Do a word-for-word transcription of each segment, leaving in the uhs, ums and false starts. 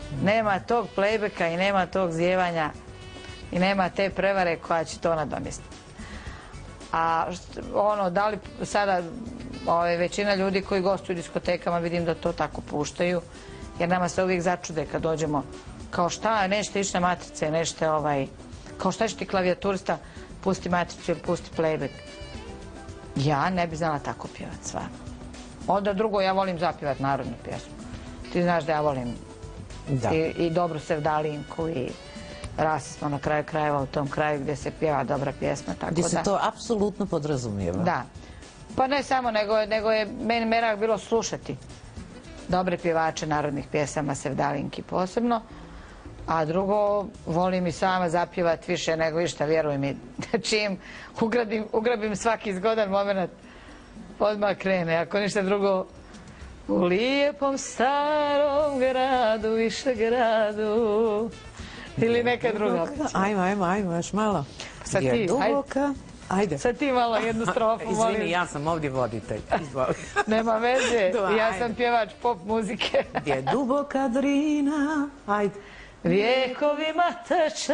Nema tog playbacka i nema tog zjevanja i nema te prevare koja će to nadomjestiti. A ono, da li sada većina ljudi koji gostuju u diskotekama vidim da to tako puštaju, jer nama se uvijek začude kad dođemo kao šta, nešto ići na matrice, nešto ovaj, kao šta će ti klavijaturista, pusti matricu ili pusti playback. Ja ne bi znala tako pjevat, stvarno. Onda drugo, ja volim zapjevat narodnu pjesmu. Ti znaš da ja volim i dobru sevdalinku i rasli smo na kraju krajeva u tom kraju gdje se pjeva dobra pjesma. Gdje se to apsolutno podrazumijeva. Da. Pa ne samo, nego je meni merak bilo slušati dobre pjevače narodnih pjesama, sevdalinki posebno. A drugo, volim i sama zapjevat više nego išta, vjeruj mi. Čim ugrabim svaki zgodan moment, odmah krene. Ako ništa drugo, u lijepom starom gradu, više gradu. Ili neka druga. Ajmo, ajmo, ajmo, još malo. Sad ti, ajde. Sad ti malo jednu strofu, molim. Izvini, ja sam ovdje voditelj. Nema veze, ja sam pjevač pop muzike. Gdje je duboka Drina, ajde. Vijekovima teče,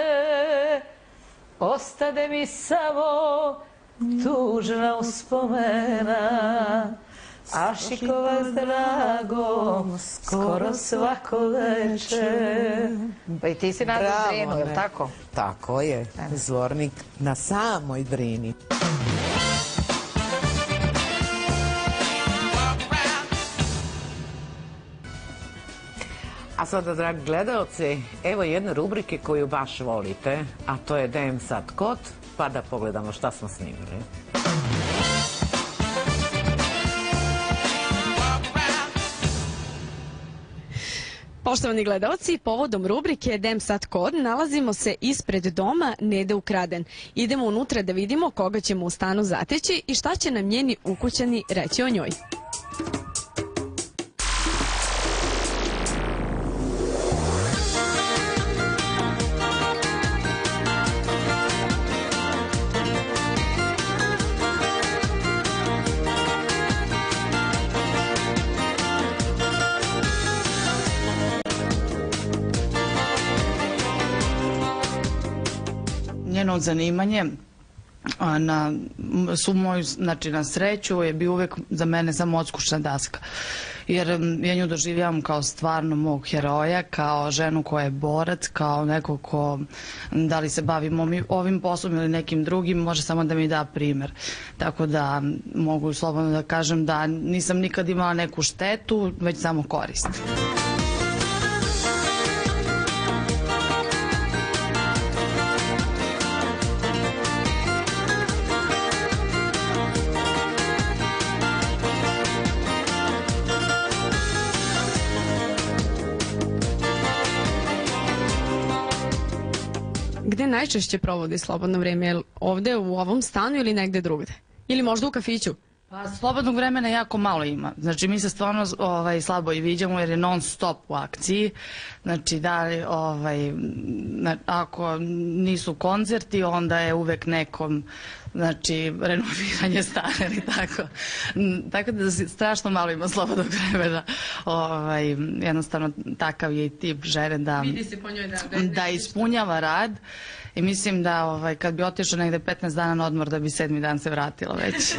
ostade mi samo tužna uspomena. Ašikova s dragom, skoro svako večer. Pa i ti si nazad Drinu, je li tako? Tako je, Zvornik na samoj Drini. A sada, dragi gledalci, evo jedne rubrike koju baš volite, a to je Dajem sad kod, pa da pogledamo šta smo snimili. Poštovani gledalci, povodom rubrike Dem sad kod nalazimo se ispred doma Nede Ukraden. Idemo unutra da vidimo koga ćemo u stanu zateći i šta će nam njeni ukućani reći o njoj. Njeno zanimanje na svu moju, znači na sreću, je bio uvijek za mene samo odskušna daska. Jer ja nju doživljavam kao stvarno mog heroja, kao ženu koja je borac, kao neko ko, da li se bavim ovim poslom ili nekim drugim, može samo da mi da primer. Tako da mogu slobodno da kažem da nisam nikad imala neku štetu, već samo korist. Gde najčešće provodi slobodno vrijeme? Ovde u ovom stanu ili negde drugde? Ili možda u kafiću? Pa slobodnog vremena jako malo ima. Znači mi se stvarno slabo i viđamo jer je non stop u akciji. Znači da li ako nisu koncerti onda je uvek nekom znači renoviranje stana ili tako. Tako da strašno malo ima slobodnog vremena. Jednostavno takav je i tip žene da ispunjava rad. I mislim da kad bi otišao negde petnaest dana na odmor da bi sedmi dan se vratila već.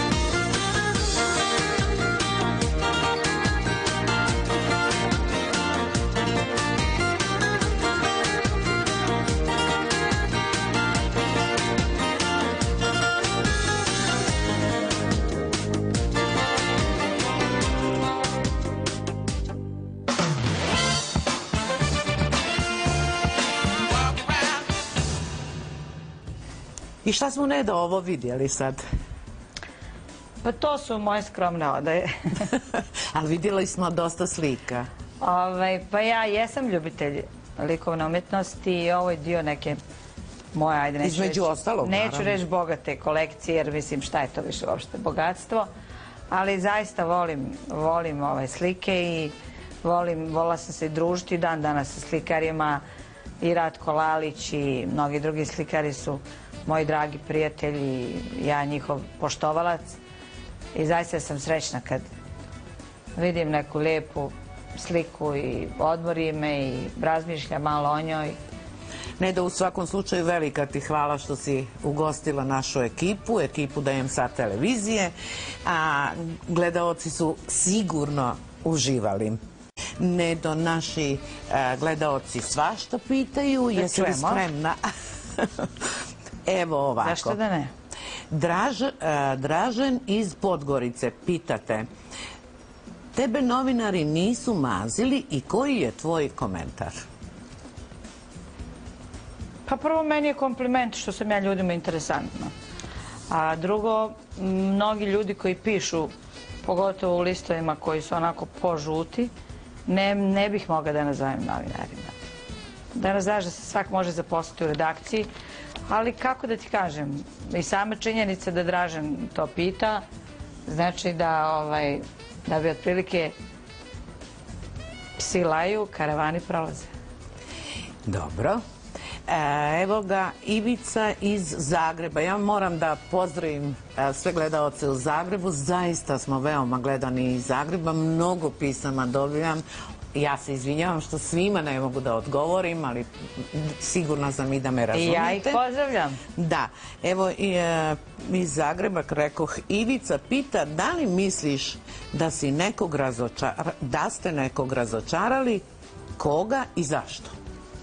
I šta smo Neda ovo vidjeli sad? Pa to su moje skromne odaje. Ali vidjeli smo dosta slika. Pa ja jesam ljubitelj likovne umjetnosti i ovo je dio neke moje, ajde neću reći... Između ostalog, naravno. Neću reći bogate kolekcije, jer mislim šta je to više uopšte bogatstvo. Ali zaista volim ove slike i volila sam se i družiti dan danas sa slikarima. I Ratko Lalić i mnogi drugi slikari su moji dragi prijatelji, ja njihov poštovalac. I zaista sam srećna kad vidim neku lijepu sliku i odmori me i razmišljam malo o njoj. Nedo, u svakom slučaju velika ti hvala što si ugostila našu ekipu, ekipu D M Sat televizije, a gledaoci su sigurno uživali. Nedo, naši gledaoci svašta pitaju, jesi li spremna? Evo ovako. Zašto da ne? Dražen iz Podgorice pitate, tebe novinari nisu mazili i koji je tvoj komentar? Pa prvo, meni je kompliment što sam ja ljudima interesantna. A drugo, mnogi ljudi koji pišu, pogotovo u listovima koji su onako požuti, ne, ne bih mogla da nazovem novinarima. Danas znaš da se svak može zaposliti u redakciji, ali kako da ti kažem, i sama činjenica da Dražen to pita, znači da, ovaj, da bi otprilike psi laju, karavani prolaze. Dobro. Evo ga, Ivica iz Zagreba. Ja moram da pozdravim sve gledaoce u Zagrebu. Zaista smo veoma gledani iz Zagreba. Mnogo pisama dobijam. Ja se izvinjavam što svima ne mogu da odgovorim, ali sigurna sam i da me razumijete. I ja ih pozdravljam. Da. Evo, iz Zagreba, rekoh, Ivica pita da li misliš da si nekog razočarali, da ste nekog razočarali, koga i zašto?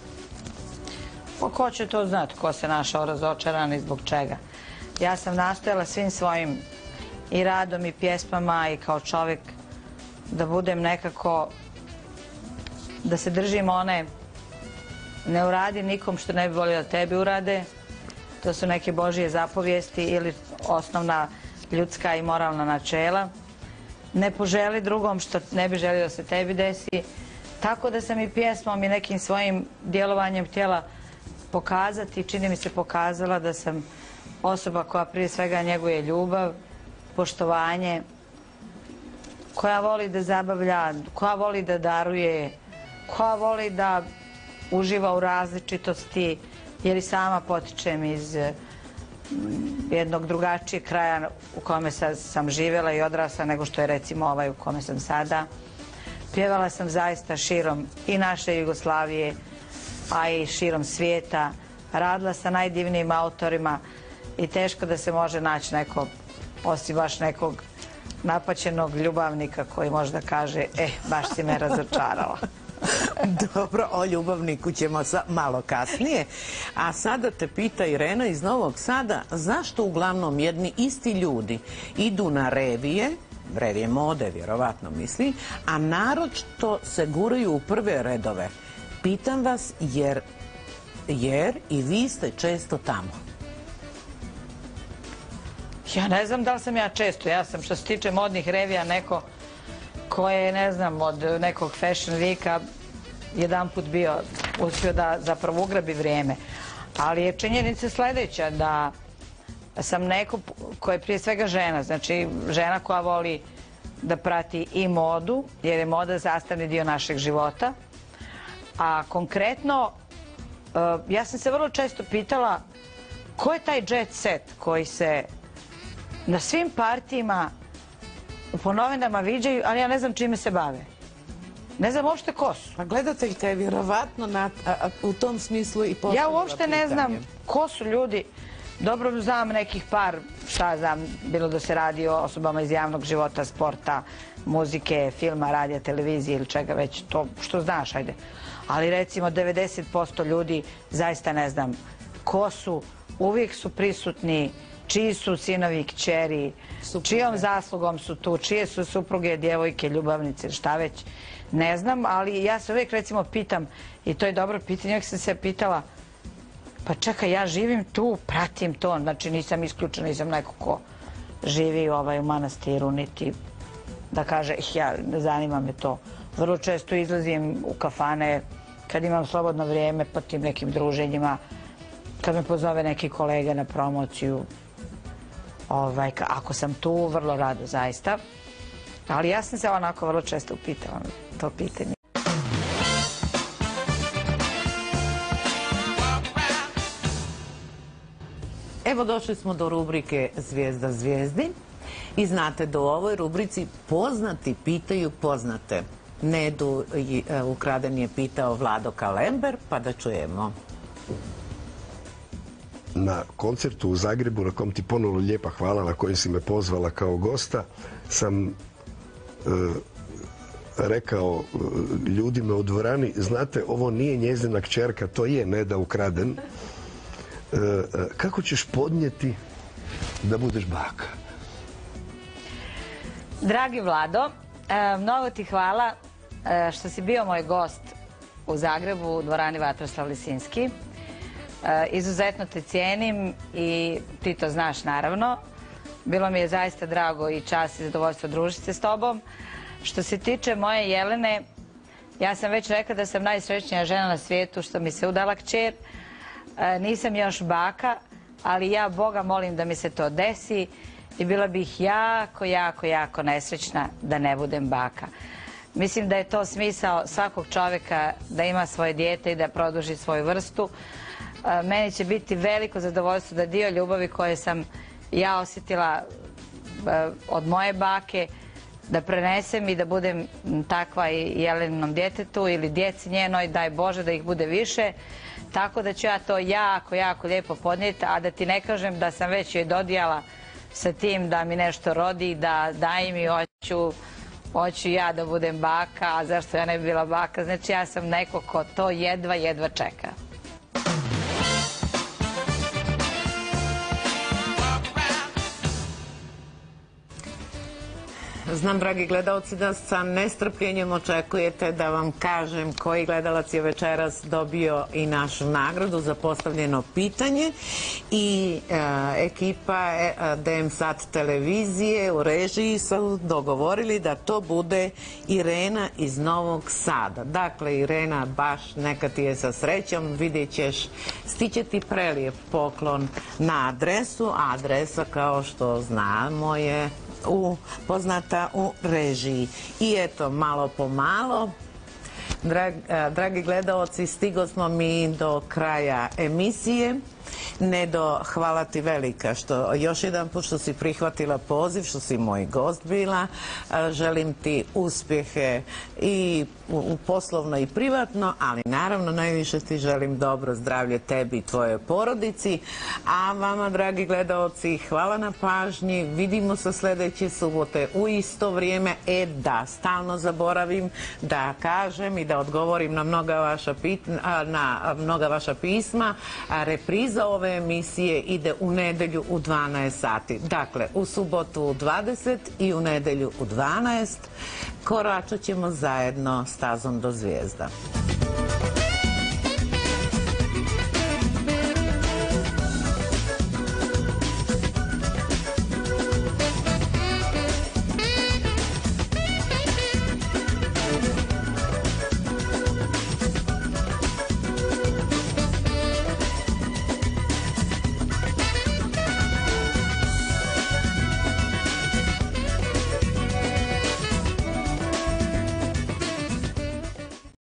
Pa ko će to znati, ko se našao razočaran i zbog čega. Ja sam nastojala svim svojim i radom i pjesmama i kao čovjek da budem nekako, da se držim one, ne uradi nikom što ne bi volio da tebi urade. To su neke Božije zapovijesti ili osnovna ljudska i moralna načela. Ne poželi drugom što ne bi želio da se tebi desi. Tako da sam i pjesmom i nekim svojim djelovanjem htjela pokazati, čini mi se pokazala da sam osoba koja prije svega njeguje ljubav, poštovanje, koja voli da zabavlja, koja voli da daruje, koja voli da uživa u različitosti, jer i sama potičem iz jednog drugačijeg kraja u kome sam živjela i odrasla nego što je recimo ovaj u kome sam sada. Pjevala sam zaista širom i naše Jugoslavije, a i širom svijeta. Radila sa najdivnijim autorima i teško da se može naći neko, osim baš nekog napaćenog ljubavnika koji možda kaže, eh, baš si me razočarala. Dobro, o ljubavniku ćemo malo kasnije. A sada te pita Irena iz Novog Sada, zašto uglavnom jedni isti ljudi idu na revije, revije mode, vjerovatno misli, a naročito se guraju u prve redove? Pitam vas jer, jer i vi ste često tamo. Ja ne znam da li sam ja često. Ja sam što se tiče modnih revija neko koje je, ne znam, od nekog fashion weeka jedan put bio uspio da zapravo ugrabi vrijeme. Ali je činjenica sljedeća da sam neko koja je prije svega žena, znači žena koja voli da prati i modu, jer je moda sastavni dio našeg života. A konkretno, ja sam se vrlo često pitala ko je taj jet set koji se na svim partijima po novinama viđaju, ali ja ne znam čime se bave. Ne znam uopšte ko su. Pa gledateljka je vjerovatno u tom smislu i postavila pitanje. Ja uopšte ne znam ko su ljudi. Dobro znam nekih par, šta znam, bilo da se radi o osobama iz javnog života, sporta, muzike, filma, radija, televizije ili čega već, to što znaš, ajde. Ali recimo devedeset posto ljudi zaista ne znam ko su, uvijek su prisutni, čiji su sinovi i kćeri, čijom zaslugom su tu, čije su supruge, djevojke, ljubavnice, šta već, ne znam, ali ja se uvijek recimo pitam, i to je dobro pitanje, uvijek sam se pitala, pa čekaj, ja živim tu, pratim to, znači nisam isključena, nisam neko ko živi u manastiru, niti da kaže, ja, ne zanima me to. Vrlo često izlazim u kafane kad imam slobodno vrijeme po tim nekim druženjima, kad me pozove neki kolega na promociju, ako sam tu, vrlo rado, zaista. Ali ja sam se onako vrlo često upitala to pitanje. Evo došli smo do rubrike Zvijezda zvijezdi i znate da u ovoj rubrici poznati pitaju poznate. Nedu ukraden je pitao Vlado Kalember, pa da čujemo. Na koncertu u Zagrebu, na kom ti ponovno lijepa hvala, na kojem si me pozvala kao gosta, sam e, rekao ljudima u dvorani, znate, ovo nije njezina kćerka, to je Neda Ukraden. E, kako ćeš podnijeti da budeš baka? Dragi Vlado, e, mnogo ti hvala e, što si bio moj gost u Zagrebu u dvorani Vatroslav Lisinski. E, izuzetno te cijenim i ti to znaš naravno. Bilo mi je zaista drago i čast i zadovoljstvo družiti se s tobom. Što se tiče moje Jelene, ja sam već rekla da sam najsrećnija žena na svijetu što mi se udala kćer. E, nisam još baka, ali ja Boga molim da mi se to desi i bila bih jako, jako, jako nesrećna da ne budem baka. Mislim da je to smisao svakog čovjeka da ima svoje dijete i da produži svoju vrstu. E, meni će biti veliko zadovoljstvo da dio ljubavi koje sam ja osjetila e, od moje bake, da prenesem i da budem takva i Jeleninom djetetu ili djeci njenoj, daj Bože da ih bude više. Tako da ću ja to jako, jako lijepo podnijeti, a da ti ne kažem da sam već joj dodijala sa tim da mi nešto rodi, da daj mi hoću, hoću ja da budem baka, a zašto ja ne bi bila baka? Znači ja sam neko ko to jedva, jedva čeka. Znam, dragi gledalci, da sa nestrpljenjem očekujete da vam kažem koji gledalac je večeras dobio i našu nagradu za postavljeno pitanje. I e, ekipa e, D M Sat televizije u režiji su dogovorili da to bude Irena iz Novog Sada. Dakle, Irena, baš neka ti je sa srećom, vidjet ćeš, stiće ti prelijep poklon na adresu, a adresa, kao što znamo, je U, poznata u režiji. I eto, malo po malo, drag, dragi gledalci, stigo smo mi do kraja emisije. Nedo, hvala ti velika što još jedan put što si prihvatila poziv, što si moj gost bila. Želim ti uspjehe i u, u poslovno i privatno, ali naravno najviše ti želim dobro zdravlje tebi i tvojoj porodici. A vama, dragi gledalci, hvala na pažnji. Vidimo se sljedeće subote u isto vrijeme. E da, stalno zaboravim da kažem i da odgovorim na mnoga vaša, pit, na mnoga vaša pisma. A repriza ove emisije ide u nedjelju u dvanaest sati. Dakle, u subotu u dvadeset i u nedjelju u dvanaest. Koračat ćemo zajedno stazom do zvijezda.